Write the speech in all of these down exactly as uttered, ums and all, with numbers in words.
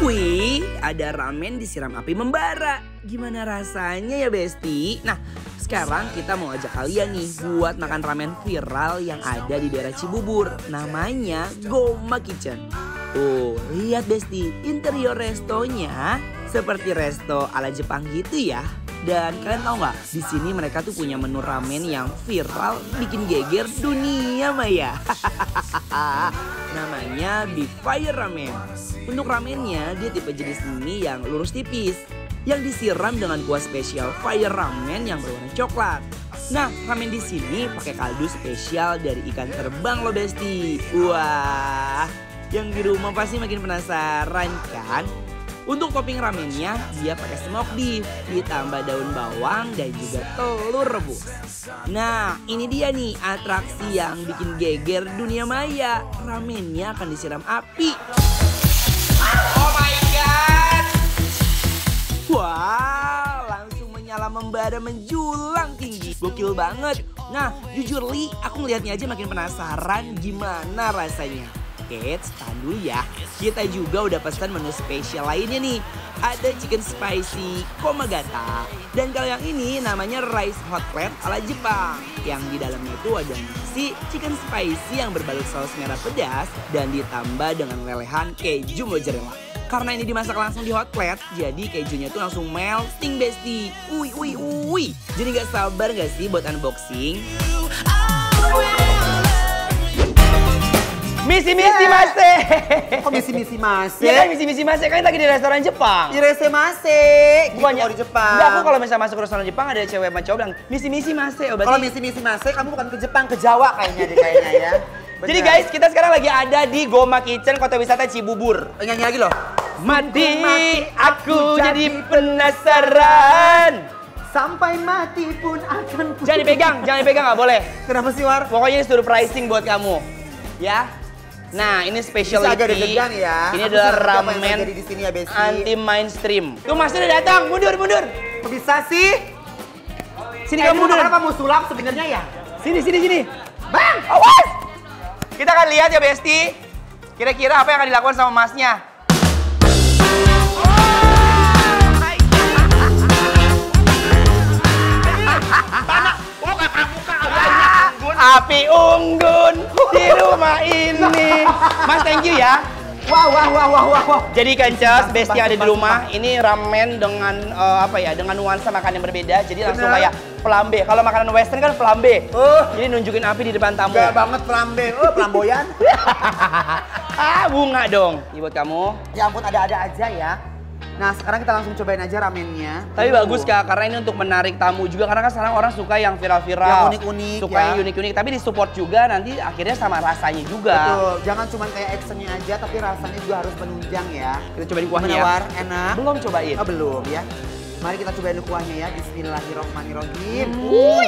Wih, ada ramen disiram api membara. Gimana rasanya ya Besti? Nah, sekarang kita mau ajak kalian nih buat makan ramen viral yang ada di daerah Cibubur. Namanya Goma Kitchen. Tuh, lihat Besti, interior restonya seperti resto ala Jepang gitu ya. Dan kalian tahu nggak? Di sini mereka tuh punya menu ramen yang viral, bikin geger dunia maya. Namanya Beef Fire Ramen. Untuk ramennya dia tipe jenis mie yang lurus tipis, yang disiram dengan kuah spesial Fire Ramen yang berwarna coklat. Nah, ramen di sini pakai kaldu spesial dari ikan terbang loh Besti. Wah, yang di rumah pasti makin penasaran kan? Untuk topping ramennya dia pakai smoked beef, ditambah daun bawang dan juga telur rebus. Nah, ini dia nih atraksi yang bikin geger dunia maya. Ramennya akan disiram api. Oh my god! Wah, langsung menyala membara menjulang tinggi. Gokil banget. Nah, jujur Li, aku ngelihatnya aja makin penasaran gimana rasanya. Eits, tahan dulu ya. Kita juga udah pesan menu spesial lainnya nih. Ada chicken spicy komagata. Dan kalau yang ini namanya rice hot plate ala Jepang. Yang di dalamnya itu ada nasi chicken spicy yang berbalut saus merah pedas dan ditambah dengan lelehan keju mozzarella. Karena ini dimasak langsung di hot plate, jadi kejunya tuh langsung melting Besti. Ui, ui, ui. Jadi gak sabar gak sih buat unboxing? Misi-misi mase. Kok misi-misi mase? Ya kan misi-misi mase, kan lagi di restoran Jepang. Di rese mase. Bukannya Gitu, di Jepang. Enggak, aku kalau misalnya masuk ke restoran Jepang ada cewek sama cowok bilang misi-misi mase. Oh, berarti... Kalau misi-misi mase kamu bukan ke Jepang, ke Jawa kayaknya deh kayaknya ya. Bener. Jadi guys, kita sekarang lagi ada di Goma Kitchen, Kota Wisata Cibubur. Oh, nyanyi lagi loh. Mati, aku jadi penasaran. Sampai mati pun akan ku... Jangan dipegang, jangan dipegang nggak boleh. Kenapa sih War? Pokoknya ini suruh pricing buat kamu. Ya. Nah, ini specialty. Bisa agak deg-degan ya. Ini Aku adalah apa yang ramen terjadi di sini ya, Besti. anti mainstream. Tuh Mas udah datang, mundur, mundur. Kok bisa sih? Sini Eh, kamu mundur. Kenapa mau sulap sebenarnya ya? Sini, sini, sini. Bang, awas. Kita akan lihat ya Besti. Kira-kira apa yang akan dilakukan sama Masnya. Api unggun di rumah ini. Mas, thank you ya. Wah, wah, wah, wah, wah, wah. Jadi Kancas, Besti yang ada di rumah, ini ramen dengan uh, apa ya? Dengan nuansa makan yang berbeda. Jadi langsung Bener. kayak flambe. Kalau makanan western kan flambe. Oh. Jadi nunjukin api di depan tamu. Gak banget flambe. Oh, flamboyan. Ah, bunga dong. Ini buat kamu. Ya ampun, ada-ada aja ya. Nah, sekarang kita langsung cobain aja ramennya. Tapi Uh. bagus Kak, karena ini untuk menarik tamu juga. Karena kan sekarang orang suka yang viral-viral. Yang unik-unik Suka ya. yang unik-unik. Tapi disupport juga nanti akhirnya sama rasanya juga. Betul, jangan cuma kayak actionnya aja, tapi rasanya juga harus menunjang ya. Kita cobain kuahnya Gimana, ya. War? Enak? Belum cobain. Oh, belum ya. Mari kita cobain dulu kuahnya ya. Bismillahirrahmanirrahim. Hmm. Wuih.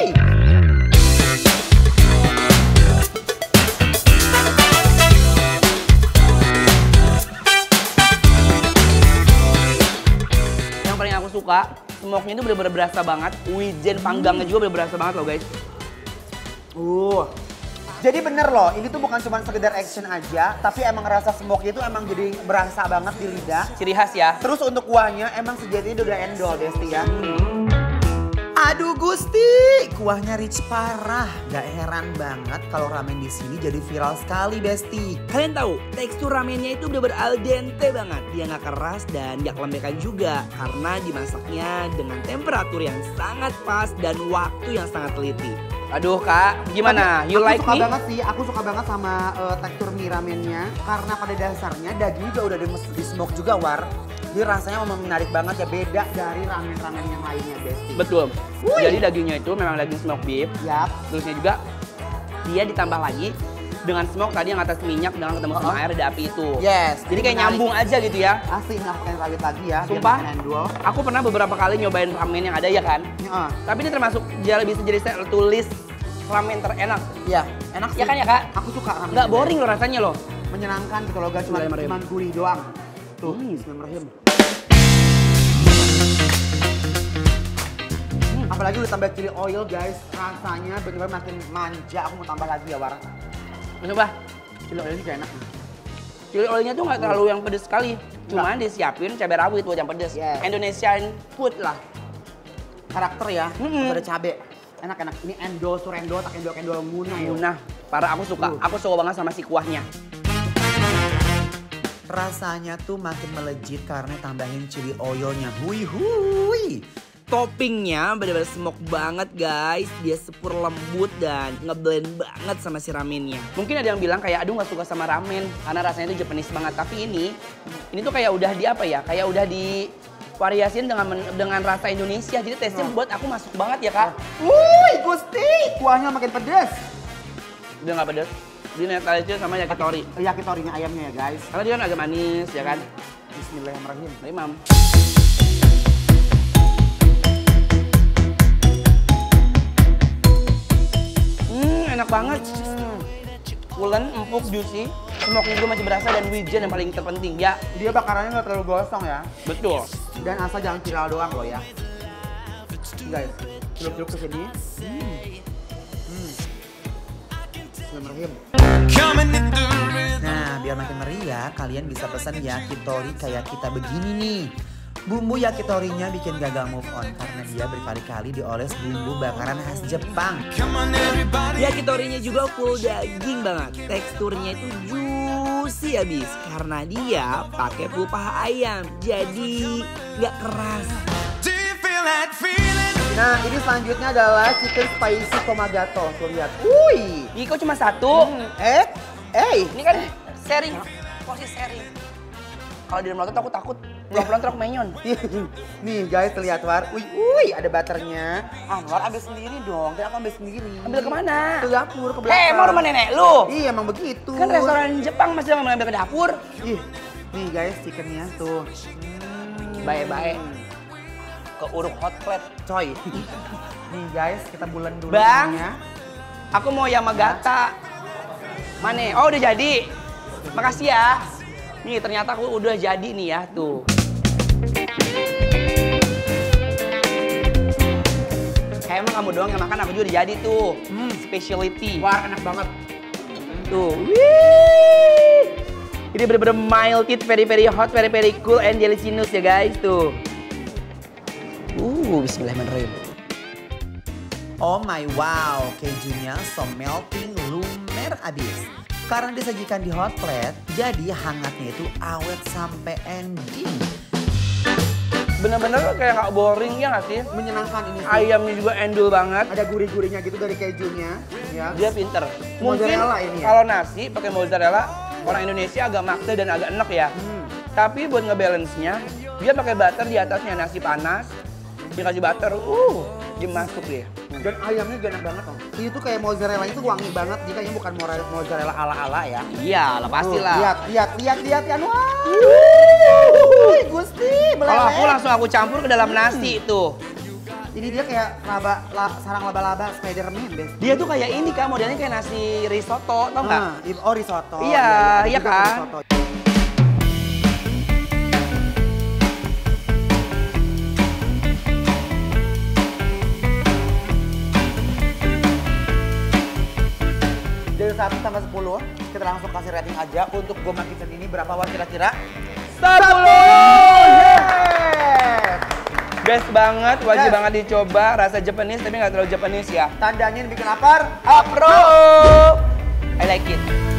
Yang paling aku suka, smoke-nya itu bener-bener berasa banget. Wijen panggangnya juga bener-bener berasa banget loh guys. Uh. Jadi bener loh, ini tuh bukan cuma sekedar action aja, tapi emang rasa smoke-nya itu emang jadi berasa banget di lidah. Ciri khas ya. Terus untuk kuahnya emang sejatinya udah endol, Besti ya. Aduh Gusti, kuahnya rich parah. Gak heran banget kalau ramen di sini jadi viral sekali, Besti. Kalian tahu, tekstur ramennya itu udah al dente banget. Dia nggak keras dan nggak kelembekan juga. Karena dimasaknya dengan temperatur yang sangat pas dan waktu yang sangat teliti. Aduh Kak, gimana? Tapi You aku like suka me? banget sih, aku suka banget sama uh, tekstur mie ramennya. Karena pada dasarnya daging juga udah di, di smoke juga, War. Jadi rasanya memang menarik banget ya, beda dari ramen-ramen yang lainnya, Besti. Betul. Wih. Jadi dagingnya itu memang daging smoke beef. Yap. Terusnya juga dia ditambah lagi dengan smoke tadi yang atas minyak dengan ketemu sama Uh-huh. air ada api itu. Yes. Jadi kayak menarik. nyambung aja gitu ya. Asli nggak pakai lagi lagi ya. biar Sumpah, makin endol. aku pernah beberapa kali nyobain ramen yang ada ya kan. Ya, Tapi ini termasuk dia bisa jadi saya tulis ramen terenak. ya, enak sih. Ya kan ya Kak? Aku suka ramen. Nggak boring loh rasanya loh. Menyenangkan gitu loh, gak cuma Bismillahirrahmanirrahim. cuma gurih doang. Tuh, Hmm. Bismillahirrahmanirrahim. Apalagi udah tambah chili oil guys, rasanya bener-bener makin manja. Aku mau tambah lagi ya, War. Coba. Chili oil ini gak enak. Chili oilnya tuh nggak terlalu yang pedes sekali. Cuman disiapin cabai rawit buat yang pedes. Yes. Indonesian food lah. Karakter ya, Mm-mm. ada cabai. Enak-enak. Ini endol, surendol, tak endol, endol muna ya. Nah, parah aku suka. Uh. Aku suka banget sama si kuahnya. Rasanya tuh makin melejit karena tambahin chili oilnya. Hui hui. Toppingnya benar-benar smoke banget guys. Dia super lembut dan ngeblend banget sama si ramennya. Mungkin ada yang bilang kayak aduh nggak suka sama ramen karena rasanya itu Japanese banget. Tapi ini, ini tuh kayak udah di apa ya? Kayak udah di variasiin dengan dengan rasa Indonesia. Jadi taste-nya buat aku masuk banget ya kak. Wuih Gusti, kuahnya makin pedas. Udah nggak pedes. Dia netral aja sama yakitori. Yakitorinya ayamnya ya guys. Karena dia kan agak manis ya kan. Bismillahirrahmanirrahim. Mari mam. Hmm enak banget. Hmm. Pulen, empuk, juicy. Smoke-nya juga masih berasa dan wijen yang paling terpenting ya. Dia bakarannya nggak terlalu gosong ya. Betul. Dan asal jangan viral doang loh ya. Guys, celup-celup ke sini. Hmm. Hmm. Bismillahirrahmanirrahim. Nah, biar makin meriah, kalian bisa pesan yakitori kayak kita begini nih. Bumbu yakitorinya bikin gagal move on karena dia berkali-kali dioles bumbu bakaran khas Jepang. Yakitorinya juga full daging banget. Teksturnya itu juicy abis karena dia pakai full paha ayam. Jadi nggak keras. Nah, ini selanjutnya adalah chicken spicy tomagato. Tuh lihat. Wih. Ih kok cuma satu? Hmm. Eh, eh. Ini kan sharing, porsi sharing. Kalau di dalam lotot aku takut, pulang-pulang terus aku menyon. Nih guys, lihat War. Wih, wih, ada butternya. Anwar ambil sendiri dong, dan aku ambil sendiri. Ambil kemana? Ke dapur, ke belakang. Eh, emang rumah nenek lu? Iya, emang begitu. Kan restoran Jepang masih mau ngambil ke dapur. Ih, nih guys, chickennya tuh. Hmm. Baik-baik. Ke uruk hot plate. Coy. Nih guys, kita bulan dulu. Bang, ininya. aku mau Yamagata. Mana? Oh udah jadi. Makasih ya. Nih ternyata aku udah jadi nih ya tuh. Kayak emang kamu doang yang makan, aku juga udah jadi tuh. Hmm, specialty. Wah, enak banget. Tuh. Wih. Ini bener-bener mild it, very very hot, very very cool and gelatinous ya guys tuh. Uh, bismillahirrahmanirrahim. Oh my wow, kejunya so melting lumer abis. Karena disajikan di hot plate, jadi hangatnya itu awet sampai ending. Bener-bener kayak gak boring ya gak sih? Menyenangkan ini sih. Ayamnya juga endul banget. Ada gurih-gurihnya gitu dari kejunya. Ya. Dia pinter. Mungkin Mozzarella ini ya? kalau nasi pakai mozzarella, orang Indonesia agak maksa dan agak enak ya. Hmm. Tapi buat ngebalance-nya, dia pakai butter di atasnya, nasi panas, dikasih butter, uh, dia masuk deh. Dan ayamnya juga enak banget loh. Ini tuh kayak mozzarella itu wangi banget. Dia kayaknya bukan mozzarella ala-ala ya. Iya lah pasti lah. Lihat, lihat, lihat, lihat ya. Wah. Gusti, Kalau aku langsung aku campur ke dalam nasi tuh. Ini dia kayak laba, la, sarang laba-laba Spiderman deh. Dia tuh kayak ini kan, modelnya kayak nasi risotto, tau nggak? Nah, oh risotto. Iya, iya juga kan? risotto. Dari satu sampai sepuluh, kita langsung kasih rating aja untuk Goma Kitchen ini berapa Wan kira-kira? sepuluh! Best banget, wajib Yes. banget dicoba. Rasa Japanese tapi nggak terlalu Japanese ya. Tandanya yang bikin lapar. Approve! I like it.